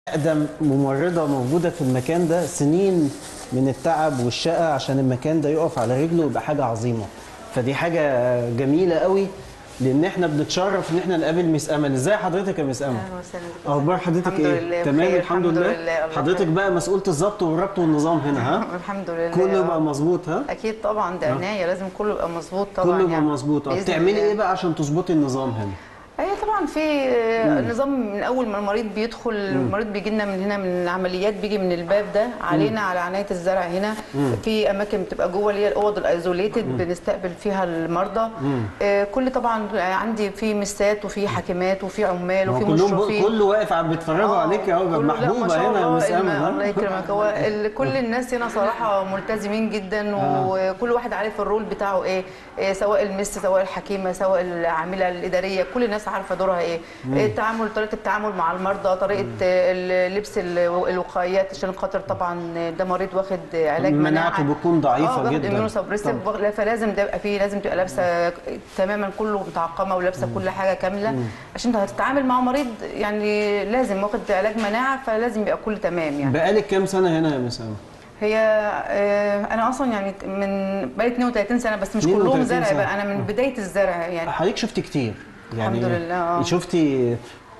أقدم ممرضة موجودة في المكان ده، سنين من التعب والشقة عشان المكان ده يقف على رجله ويبقى حاجة عظيمة. فدي حاجة جميلة قوي، لأن احنا بنتشرف إن احنا نقابل مس أمل. إزاي حضرتك يا مس أمل؟ اهلا وسهلا بك. أخبار حضرتك الحمد إيه؟ لله تمام بخير. الحمد لله. حضرتك بقى مسؤولة الضبط والربط والنظام هنا، ها؟ الحمد لله. كله يبقى مظبوط، ها؟ اكيد طبعا، ده عناية، لازم كله يبقى مظبوط طبعا. كله يبقى يعني مظبوط. بإذن بتعملي الله. إيه بقى عشان تظبطي النظام هنا؟ هي طبعا في نظام من اول ما المريض بيدخل. المريض بيجي لنا من هنا، من العمليات بيجي من الباب ده علينا على عنايه الزرع هنا. في اماكن بتبقى جوه اللي هي الاوض الايزوليتد بنستقبل فيها المرضى. كل طبعا عندي في مسات وفي حكيمات وفي عمال وفي مشرفين. كله واقف عم بيتفرجوا عليك يا محبوبه هنا يا مس امل. الله يكرمك. هو كل الناس هنا صراحه ملتزمين جدا، وكل واحد عارف الرول بتاعه ايه. سواء المس، سواء الحكيمه، سواء العامله الاداريه، كل الناس عارفه دورها ايه. التعامل، طريقه التعامل مع المرضى، طريقه لبس الوقايات عشان خاطر طبعا ده مريض واخد علاج مناعته بتكون ضعيفه جدا. فلازم ده يبقى فيه، لازم تبقى لابسه تماما كله متعقمه ولابسه كل حاجه كامله عشان هتتعامل مع مريض يعني لازم واخد علاج مناعه، فلازم يبقى كله تمام. يعني بقالك كام سنه هنا يا مس أمل؟ هي انا اصلا يعني من بقالي 32 سنه، بس مش كلهم زرع بقى، انا من بدايه الزرع يعني. حضرتك شفتي كتير يعني. الحمد لله. شفتي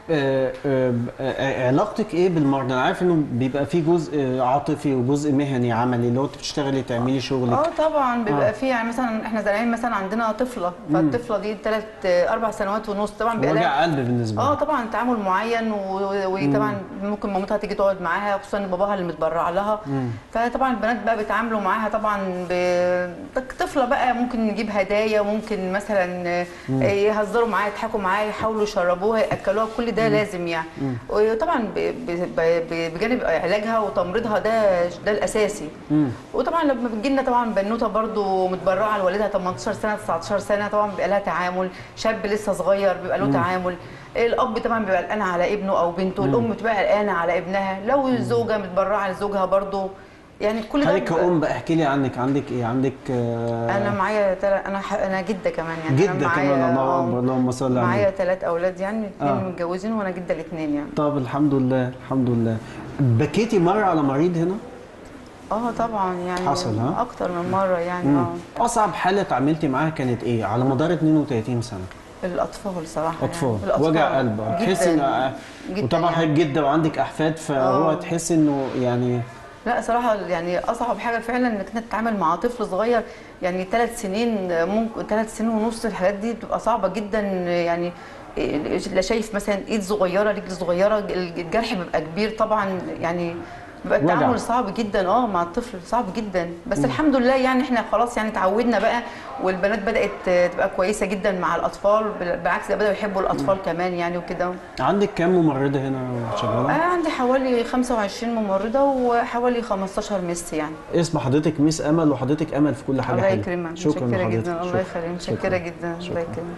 علاقتك ايه بالمرضى؟ انا عارف انه بيبقى في جزء عاطفي وجزء مهني عملي، اللي هو انت بتشتغلي تعملي شغلك. طبعا بيبقى في يعني مثلا احنا زارعين مثلا عندنا طفله، فالطفله دي 4 سنوات ونص طبعا بيبقى وجع قلب بالنسبه لها. طبعا تعامل معين، وطبعا ممكن مامتها تيجي تقعد معاها، خصوصا باباها اللي متبرع لها. فطبعا البنات بقى بيتعاملوا معاها طبعا طفله بقى، ممكن نجيب هدايا، ممكن مثلا يهزروا معاها، يضحكوا معاها، يحاولوا يشربوها، ياكلوها، كل ده لازم يعني. وطبعا بجانب علاجها وتمريضها ده الاساسي. وطبعا لما بتجي لنا طبعا بنوته برضو متبرعه لوالدها 18 سنه 19 سنه، طبعا بيبقى لها تعامل. شاب لسه صغير بيبقى له تعامل. الاب طبعا بيبقى قلقان على ابنه او بنته، الام بتبقى قلقانه على ابنها، لو الزوجه متبرعه لزوجها برضو. يعني كل ده حضرتك كأم بقى احكي لي عنك. عندك ايه؟ عندك انا معايا انا جده كمان يعني. جده أنا كمان. الله اكبر، اللهم صل على النبي. معايا 3 اولاد يعني، 2 متجوزين وانا جده الاثنين يعني. طب الحمد لله الحمد لله. بكيتي مره على مريض هنا؟ طبعا يعني حصل اكتر من مره يعني. اصعب حاله اتعاملتي معاها كانت ايه على مدار 32 سنه؟ الاطفال صراحه. اطفال يعني وجع قلب. تحسي ان وطبعا حضرتك يعني. جده وعندك احفاد، فهو تحس انه يعني لا صراحه يعني اصعب حاجه فعلا انك انت تتعامل مع طفل صغير يعني 3 سنين، ممكن 3 سنين ونص. الحاجات دي بتبقى صعبه جدا يعني. لا شايف مثلا ايد صغيره، رجل صغيره، الجرح بيبقى كبير طبعا يعني. بيبقى التعامل صعب جدا مع الطفل، صعب جدا. بس الحمد لله يعني احنا خلاص يعني اتعودنا بقى، والبنات بدات تبقى كويسه جدا مع الاطفال، بالعكس ده بداوا يحبوا الاطفال كمان يعني وكده. عندك كام ممرضه هنا شغاله؟ عندي حوالي 25 ممرضه وحوالي 15 مس يعني. اسم حضرتك ميس امل، وحضرتك امل في كل حاجه حلوه. الله يكرمك. شكرا متشكره لحضرتك. جدا. الله يخليك. متشكره جدا. الله يكرمك.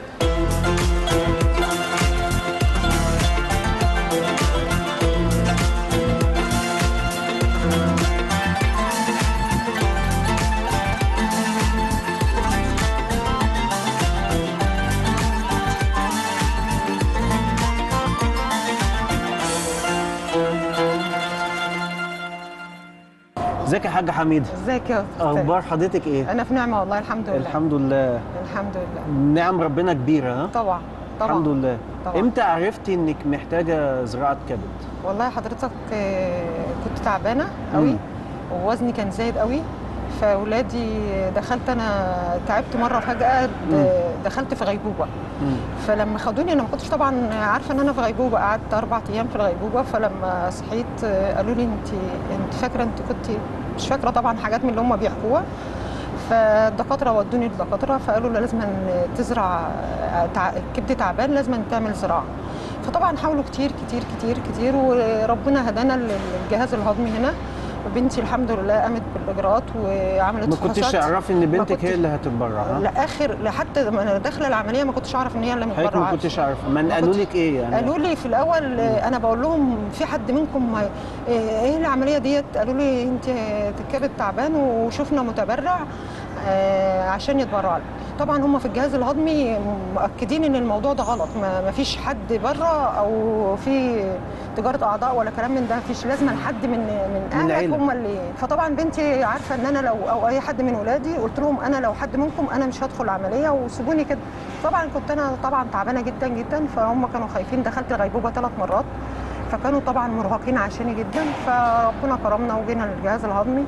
ازيك يا حاجه حميده؟ ازيك يا استاذ؟ اخبار حضرتك ايه؟ انا في نعمه والله، الحمد لله. الحمد لله. الحمد لله. نعم ربنا كبيره. ها طبعا طبعا. الحمد لله. طبعا. امتى عرفتي انك محتاجه زراعه كبد؟ والله حضرتك كنت تعبانه قوي ووزني كان زايد قوي، فاولادي دخلت، انا تعبت مره فجاه، دخلت في غيبوبه. فلما خدوني انا ما كنتش طبعا عارفه ان انا في غيبوبه، قعدت 4 ايام في الغيبوبه. فلما صحيت قالوا لي انت فاكره؟ انت كنت مش فاكره طبعا حاجات من اللي هم بيحكوها. فالدكاتره ودوني للدكاتره فقالوا لي لازم تزرع، الكبد تعبان لازم تعمل زراعه. فطبعا حاولوا كتير كتير كتير كتير، وربنا هدانا للجهاز الهضمي هنا. وبنتي الحمد لله قامت بالاجراءات وعملت فحوصات. ما كنتش تعرفي ان بنتك هي اللي هتتبرع؟ لحد ما انا داخله العمليه ما كنتش اعرف ان هي اللي متبرعه. ما كنتش عارفه؟ ما قالوا لك ايه يعني؟ قالوا لي في الاول انا بقول لهم في حد منكم ايه العمليه ديت؟ قالوا لي انت الكبد تعبان وشفنا متبرع عشان يتبرع لك. طبعا هم في الجهاز الهضمي مؤكدين ان الموضوع ده غلط، ما فيش حد بره او في تجاره اعضاء ولا كلام من ده، مفيش، لازم حد من اهلك العيلة. هم اللي. فطبعا بنتي عارفه ان انا لو او اي حد من ولادي قلت لهم انا لو حد منكم انا مش هدخل العمليه وسيبوني كده. طبعا كنت انا طبعا تعبانه جدا جدا، فهم كانوا خايفين، دخلت الغيبوبه 3 مرات، فكانوا طبعا مرهقين عشاني جدا، فربنا كرمنا وجينا للجهاز الهضمي.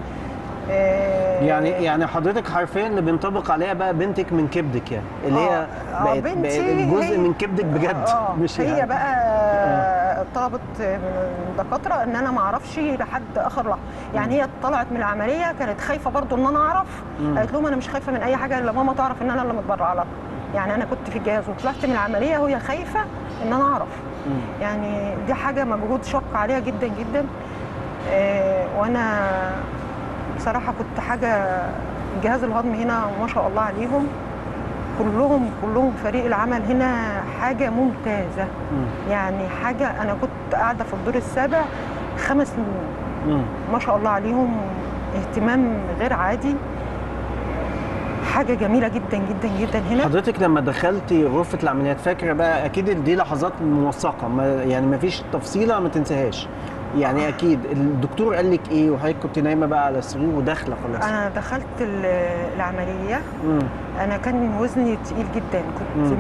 يعني حضرتك حرفيا اللي بينطبق عليها بقى بنتك من كبدك، يعني اللي هي بقت جزء من كبدك بجد. مش هي يعني. بقى طلبت من الدكاتره ان انا ما اعرفش لحد اخر لحظه، يعني هي طلعت من العمليه كانت خايفه برضو ان انا اعرف. قالت لهم انا مش خايفه من اي حاجه الا ماما تعرف ان انا اللي متبرع لها. يعني انا كنت في الجهاز وطلعت من العمليه وهي خايفه ان انا اعرف. يعني دي حاجه مجهود شق عليها جدا جدا. وانا بصراحه كنت حاجه، الجهاز الهضمي هنا ما شاء الله عليهم كلهم فريق العمل هنا حاجه ممتازه. يعني حاجه، انا كنت قاعده في الدور السابع 5 سنين، ما شاء الله عليهم، اهتمام غير عادي، حاجه جميله جدا جدا جدا هنا. حضرتك لما دخلتي غرفه العمليات فاكره بقى اكيد دي لحظات موثقه، يعني ما فيش تفصيله ما تنساهاش، يعني اكيد الدكتور قال لك ايه وحضرتك كنت نايمه بقى على السرير وداخله خلاص؟ انا دخلت العمليه، انا كان وزني تقيل جدا، كنت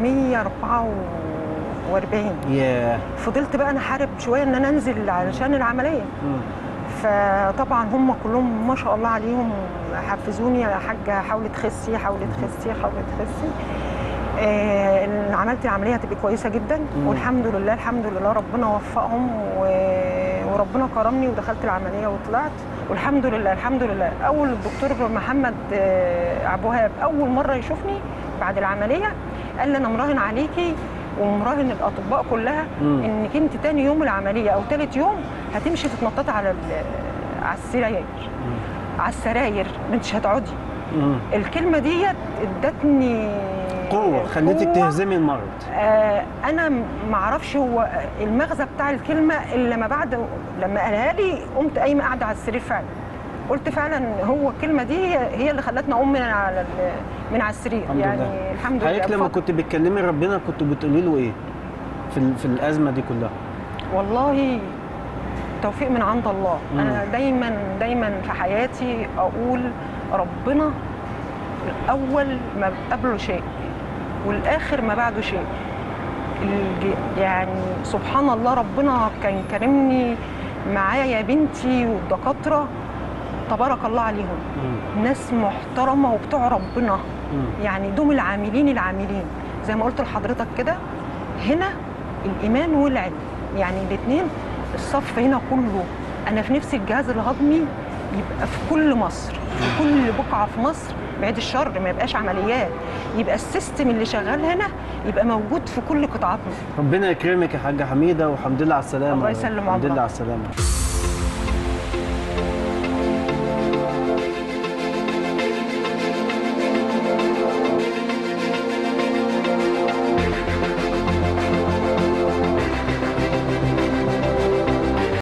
144. فضلت بقى انا حارب شويه ان انا انزل علشان العمليه. فطبعا هم كلهم ما شاء الله عليهم حفزوني، يا حاجه حاولي تخسي حاولي تخسي حاولي تخسي. عملت العمليه هتبقى كويسه جدا، والحمد لله الحمد لله ربنا وفقهم وربنا كرمني ودخلت العمليه وطلعت، والحمد لله الحمد لله. اول الدكتور محمد عبد الوهاب اول مره يشوفني بعد العمليه قال لي انا مراهن عليكي ومراهن الاطباء كلها انك انت تاني يوم العمليه او ثالث يوم هتمشي تتنططي على السراير، على السراير، مش هتقعدي. الكلمه ديت ادتني قوه، خلتك تهزمي المرض. انا ما اعرفش هو المغزى بتاع الكلمه الا لما بعد لما قالها لي قمت قايمه قاعده على السرير فعلا، قلت فعلا هو الكلمه دي هي اللي خلتني اقوم من على السرير. الحمد يعني لله. الحمد لله. حضرتك لما كنت بتكلمي ربنا كنت بتقولي له ايه في الازمه دي كلها؟ والله توفيق من عند الله. انا دايما في حياتي اقول ربنا الاول ما قبله شيء والاخر ما بعده شيء. يعني سبحان الله ربنا كان كرمني معايا يا بنتي والدكاتره تبارك الله عليهم، ناس محترمه وبتوع ربنا. يعني دوم العاملين زي ما قلت لحضرتك كده، هنا الايمان والعلم، يعني الاثنين الصف هنا كله. انا في نفسي الجهاز الهضمي يبقى في كل مصر، في كل بقعه في مصر، بعيد الشر ما يبقاش عمليات، يبقى السيستم اللي شغال هنا يبقى موجود في كل قطاعات مصر. ربنا يكرمك يا حاجه حميده، والحمد لله على السلامه. الله يسلم عمرك. الحمد لله على السلامه.